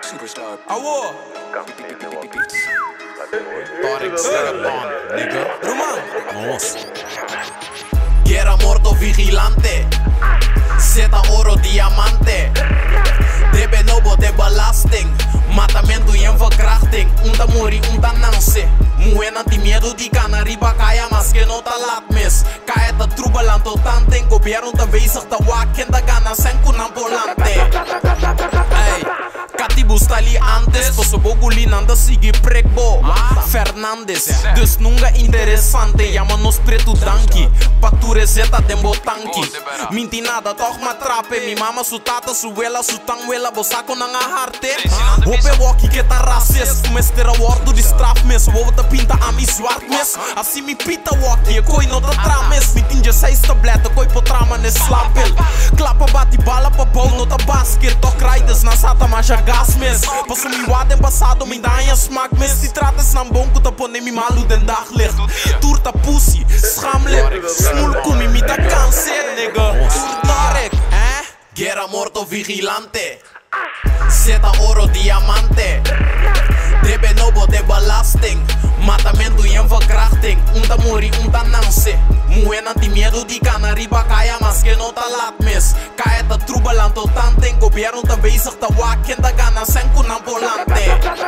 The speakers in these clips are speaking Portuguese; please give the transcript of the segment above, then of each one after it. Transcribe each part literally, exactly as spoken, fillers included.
Superstar. Awo. Torix, nigga. Roman. Nossa. Guerra morto vigilante. Zeta oro diamante. Debe nobo de belasting. Matamento e verkrachting. Um tá mori, um tá não se. Muena de medo de cana riba caia, mas que não tá lat mes. Caia tá trubalando tanto. Governo tá bezig tá waken da gana sem kunam volante. Ei, Catibus tá ali antes. Posso boguli nanda sigue pregbo. Fernandes, dus nunca interessante. Llama-nos preto danki. Pature zeta dembo tanki. Minti nada, toch ma trape. Mi mama su tata, su wela, su tangwela. Bosaco na nga harte. Hope walkie que tá racist. Mestera wordo de straf mes. Wovo tá pinta a mi zwart mes. Assim mi pita walkie. Koi no da trames. Mi tinge seis tableta. Koi po trama ne slapel. Klapa bati bala pa bow no da basket. Tok riders na sata ma já gas mes. Passo mi wad en passado. Mi danha smaak mes. Die trates na bonko ta pone mi malu den daglicht. Turta pussy. Schamlip. Smul kumi mi da câncer nigga. Turtarek. Eh? Guerra morto vigilante. Zeta oro diamante. Debe nobo de belasting. Matamento e verkrachting. Um tá mori, um tá não se. Muena de medo de cana riba caia, mas que não tá lat mes. Caia tá trubalando tanto. Governo tá bezig tá waken da gana sem kunam volante.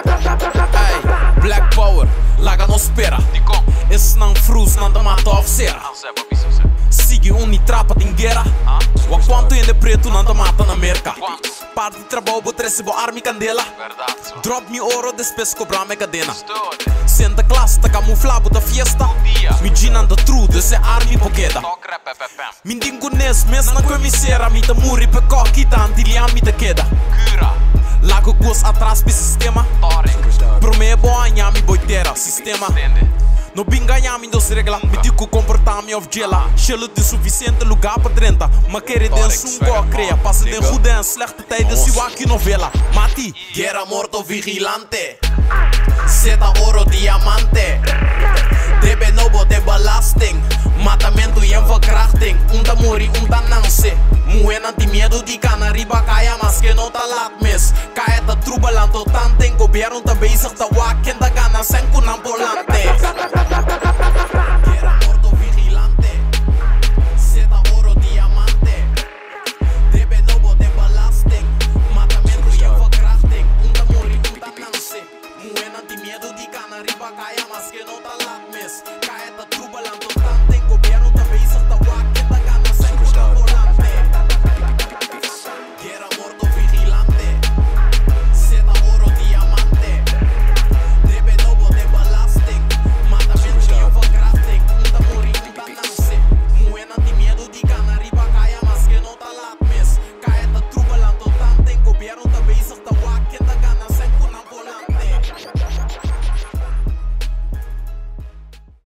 Ei, Black Power, laga no espera. Esse não frus, não tá mata oficera. Sigue uni trapa de guerra. O quanto ainda preto não tá mata na merca. Parte de trabalho, vou trazer boa arma e candela. Drop me ouro, despeço cobrar minha cadena. Senta classe, tá camuflado da fiesta. Me ginando true, desse arma e poqueda. Me dingo nesse mês na comissária. Me tá muri pe coque, tá antilham me tá queda. Lago gosto atrás pro sistema. Pro me boa, me boiteira, sistema. No binganhami dos regla, me digo comportar-me of gela. Chelo de suficiente lugar para trinta. Ma querer denso um go crea. Passa de rude en slechte tijden, se waki novela. Mati, guerra morto vigilante. Zeta oro diamante. Debe nobo de belasting. Matamento e verkrachting. Um tá mori, um tá não se. Muena de medo de cana riba caia, mas que não tá lat mes. Caia tá trubalando tanto. Governo tá bezig tá waken da gana sem kunam volante.